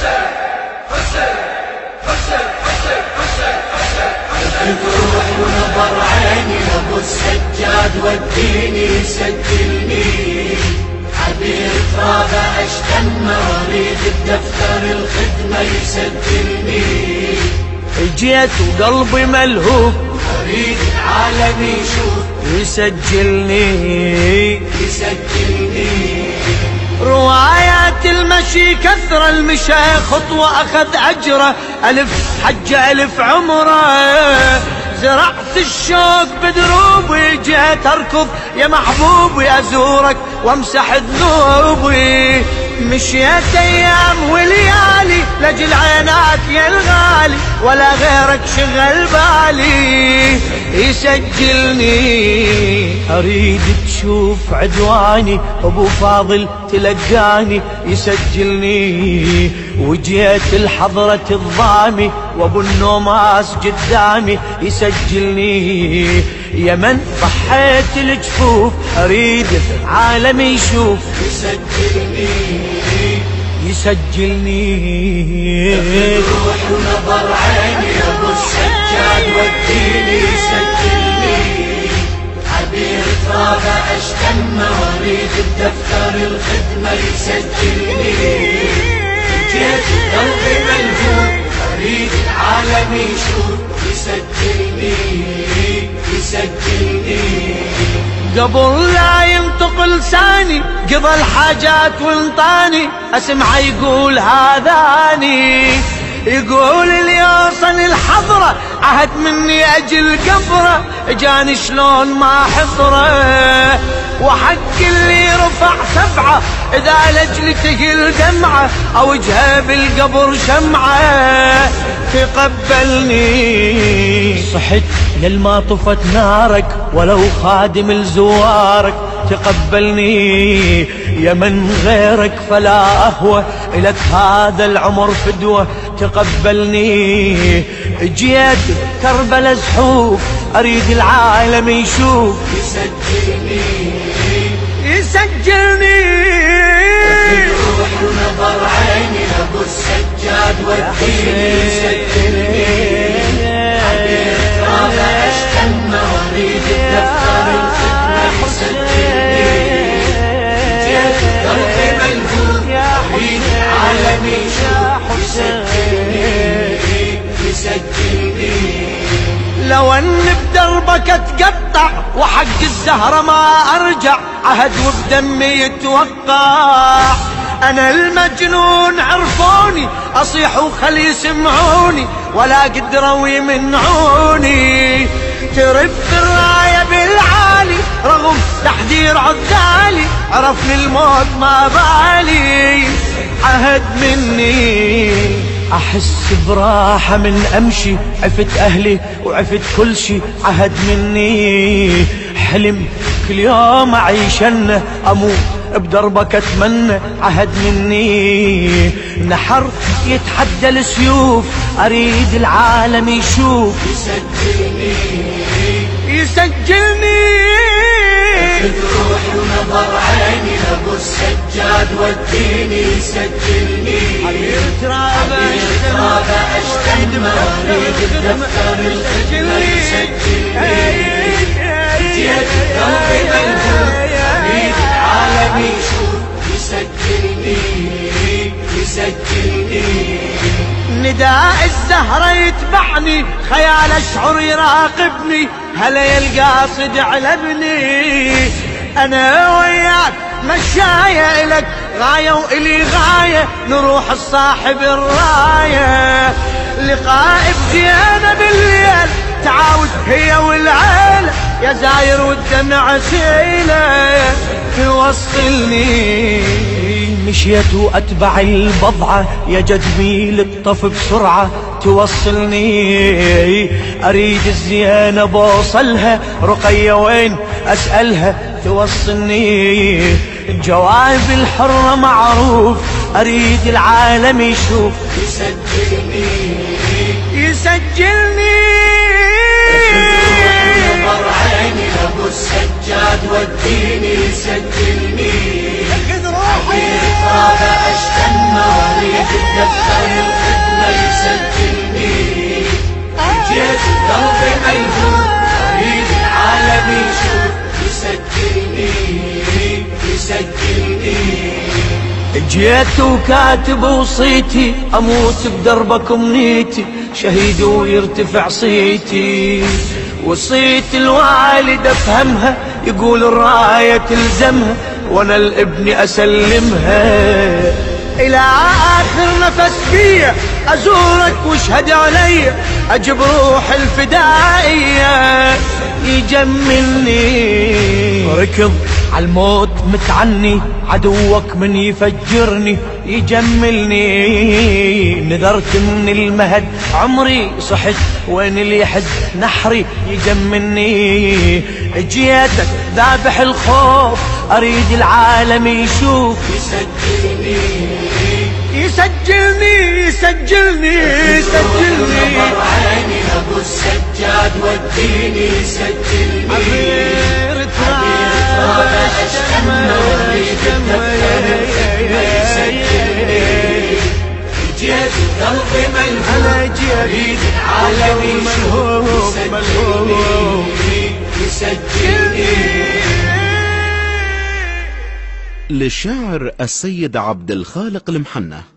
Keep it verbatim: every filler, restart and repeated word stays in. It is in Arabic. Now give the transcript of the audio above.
حسين حسين حسين حسين حسين حسين حسين روح ونظر عيني ابو السجاد وديني سجلني عبير ترابه اشتم اريد الدفتر الخدمه يسجلني جيت وقلبي ملهوف اريد العالم يشوف يسجلني يسجلني روايات المشي كثر المشى خطوة أخذ أجره ألف حجة ألف عمره زرعت الشوق بدروبي جيت أركض يا محبوبي أزورك وامسح ذنوبي مشيت أيام وليالي لجل عيناك يا الغالي ولا غيرك شغل بالي يسجلني أريد تشوف عدواني أبو فاضل تلقاني يسجلني وجيت الحضرة الضامي وأبو النوماس قدامي يسجلني يا من ضحيت الجفوف أريد عالمي يشوف يسجلني يسجلني روح ونظر عيني ابو السجاد وديني سجلني عبير ترابه اشتم واريد الدفتر الخدمه يسجلني جيت قلبي ملهوف اريد العالم يشوف يسجلني يسجلني قبل لا ينطق لساني قضى الحاجات وانطاني اسمعه يقول هذاني يقول اللي يوصل الحضرة عهد مني اجل قبره جاني شلون ما حضره وحق اللي رفع سبعة اذا لجلته الدمعة او وجهه بالقبر شمعة تقبلني صحت للما طفت نارك ولو خادم لزوارك تقبلني يا من غيرك فلا أهوى إلك هذا العمر فدوة تقبلني جيت كربلا زحوف أريد العالم يشوف يسجلني يسجلني روح ونظر عيني ابو السجاد وديني يسجلني عبير ترابه اشتم واريد الدفتر الخدمه يسجلني جيت قلبي ملهوف اريد العالم يشوف يسجلني يسجلني لو ان بدربك اتقطع وحق الزهرة ما ارجع عهد وبدمي يتوقع انا المجنون عرفوني اصيح وخلي يسمعوني ولا قدروا يمنعوني ترف الراية بالعالي رغم تحذير عذالي عرفني الموت ما بالي عهد مني احس براحة من امشي عفت اهلي وعفت كل شي عهد مني حلم كل يوم اعيشنه اموت بدربك اتمنى عهد مني نحر يتحدى السيوف اريد العالم يشوف يسجلني يسجلني روح ونظر عيني ابو السجاد وديني يسجلني عبير ترابه اشتم واريد الدفتر الخدمه يسجلني جيت قلبي ملهوف اريد العالم يشوف يسجلني يسجلني نداء الزهرة يتبعني خيال اشعر يراقبني هلا يا القاصد على ابني انا وياك مشاية الك غاية والي غاية نروح الصاحب الراية لقاء بزيانة بالليل تعاود هي والعيلة يا زاير والدمع سيلة توصلني مشيت واتبع البضعة يا جدمي للطف بسرعة توصلني اريد الزينة بوصلها رقية وين اسألها توصلني جواب الحرة معروف اريد العالم يشوف يسجلني يسجلني نظر عيني ابو السجاد وديني يسجلني عبير ترابه اشتم واريد الدفتر جيت وكاتب وصيتي اموت بدربك امنيتي شهيد ويرتفع صيتي وصيت الوالد افهمها يقول الراية تلزمها وانا الابن اسلمها الى اخر نفس فيا ازورك واشهد علي اجب روح الفدائية يجملني ركض عالموت متعني عدوك من يفجرني يجملني نذرت من المهد عمري صحت وين اللي يحد نحري يجملني جيتك ذابح الخوف اريد العالم يشوف يسجلني يسجلني يسجلني يسجلني نظر عيني ابو السجاد وديني سجلني عبير تراب الشمع جيت قلبي ملهوف اريد العالم يشوف يسجلني يسجلني. للشاعر السيد عبد الخالق المحنة.